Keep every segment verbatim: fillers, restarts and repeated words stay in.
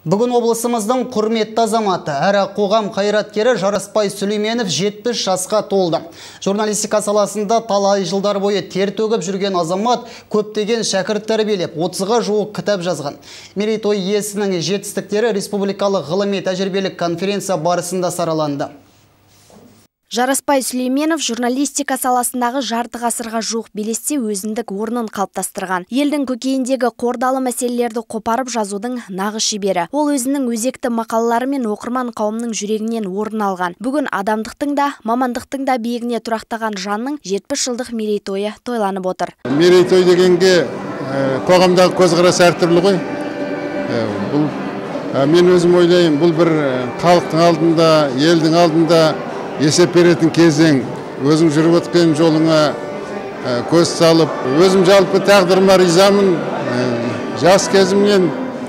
Бүгін облысымыздың құрметті азаматы, әрі қоғам қайраткері Жарасбай Сүлейменов жетпіс жасқа толды. Журналистика саласында талай жылдар бойы тер төгіп жүрген азамат көптеген шәкірт тәрбиелеп, отызға жуық кітап жазған. Мерейтой иесінің жетістіктері республикалық ғылыми тәжірибелік конференция барысында сараланды. Жарасбай Сүлейменов журналистика саласындағы жарты ғасырға жуық белесте өзіндік орнын қалыптастырған. Елдің көкейіндегі қордалы мәселелерді қопарып жазудың нағыз шебері. Ол өзінің өзекті мақалалары мен оқырман қауымның жүрегінен орын алған. Бүгін адамдықтың да, мамандықтың да биігіне тұрақтаған жанның жетпіс жылдық мерейтойы тойланып отыр. Мерейтой дегенге қоғамдағы көзқарас әртүрлі ғой. Бұл мен өзім ойлаймын, бұл бір халықтың алдында, елдің алдында есеп беретін кезең. Өзің жүріп өткен жолыңа көз салып, өзім жалпы тағдырыма ризамын. Жас кезімнен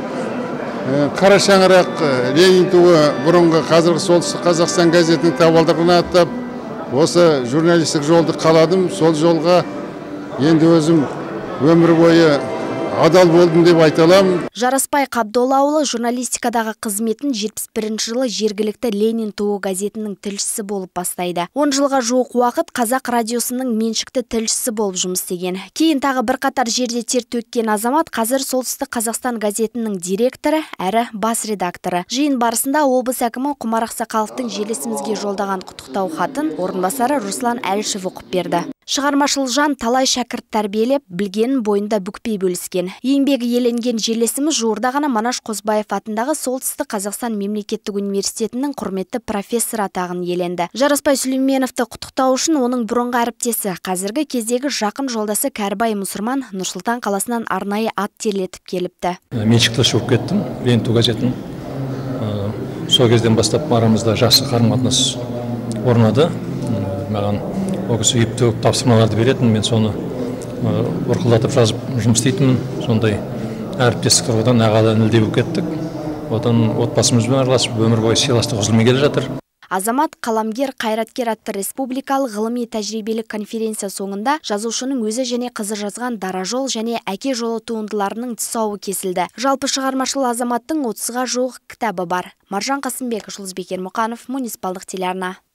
қара шаңырақ, Ленин туы, бұрынғы қазіргі Солтүстік Қазақстан газетінің табалдырығына аттап, осы журналистік жолды қаладым. Сол жолға енді өзім өмір бойы адал болдым деп айта аламын. Жарасбай Қабдоллаұлы журналистикадағы қызметін жетпіс бірінші жылы жергілікті Ленин туы газетінің тілшісі болып бастайды. он жылға жуық уақыт Қазақ радиосының меншікті тілшісі болып жұмыс істеген. Кейін тағы бірқатар жерде тер төккен азамат қазір Солтүстік Қазақстан газетінің директоры әрі бас редакторы. Жиын барысында облыс әкімі Құмар Ақсақаловтың желесімізге жолдаған құттықтау хатын орынбасары Руслан Әлішев оқып берді. Шығармашыл жан талай шәкірт тәрбиелеп, білгенін бойында бүкпей бөліскен. Еңбегі еленген желесіміз жуырда ғана Манаш Қозыбаев атындағы Солтүстік Қазақстан мемлекеттік университетінің құрметті профессор атағын иеленді. Жарасбай Сүлейменовті құттықтау үшін оның бұрынғы әріптесі, қазіргі кездегі жақын жолдасы Кәрібай Мұсырман Нұрсұлтан қаласынан арнайы ат терлетіп келіпті. Меншікті шығып кеттім, Ленин туы газетінің. Сол кезден бастап арамызда жақсы қарым-қатынас орнады. Маған ол кісі үйіп төгіп тапсырмаларды беретін, мен соны ұрқылдатып жазып жұмыс істейтінмін. Сондай әріптестік тұрғыдан ағадан ілде болып кеттік. Одан отбасымызбен араласып, өмір бойы сыйластық үзілмей келе жатыр. Азамат қаламгер қайраткер атты республикалық ғылыми тәжірибелік конференция соңында жазушының өзі және қызы жазған Дара жол және Әке жолы туындыларының тұсауы кесілді. Жалпы шығармашыл азаматтың отызға жуық кітабы бар. Маржан Қасымбек, Жұлдызбек Ермұқанов, муниципалдық телеарна.